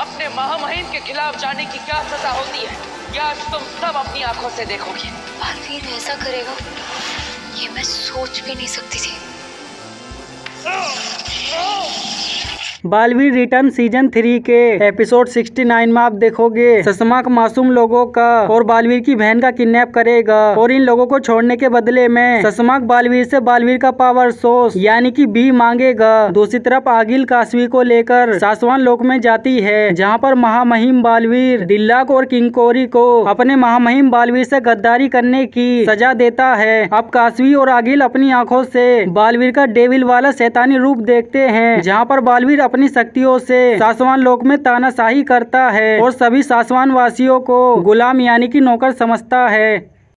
अपने महामहिम के खिलाफ जाने की क्या सजा होती है, क्या आज तुम सब अपनी आंखों से देखोगे। बालवीर ऐसा करेगा ये मैं सोच भी नहीं सकती थी। बालवीर रिटर्न सीजन 3 के एपिसोड 69 में आप देखोगे शशांक मासूम लोगों का और बालवीर की बहन का किडनैप करेगा और इन लोगों को छोड़ने के बदले में शशांक बालवीर से बालवीर का पावर सोर्स यानी कि बी मांगेगा। दूसरी तरफ आगिल काशवी को लेकर शासवान लोक में जाती है, जहां पर महामहिम बालवीर दिल्लाक और किंकोरी को अपने महामहिम बालवीर से गद्दारी करने की सजा देता है। अब काशवी और आगिल अपनी आंखों से बालवीर का डेविल वाला शैतानी रूप देखते हैं, जहाँ पर बालवीर अपनी शक्तियों से शासवान लोक में तानाशाही करता है और सभी शासवान वासियों को गुलाम यानी कि नौकर समझता है।